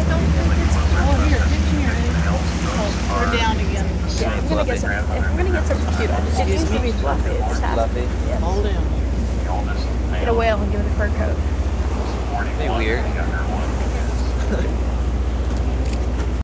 Oh, here, get here. Oh, we're down again. Yeah, we're gonna get something cute. It needs to be fluffy. It just has Fluffy. Yeah. Hold down. Get a whale and give it a fur coat. Be weird.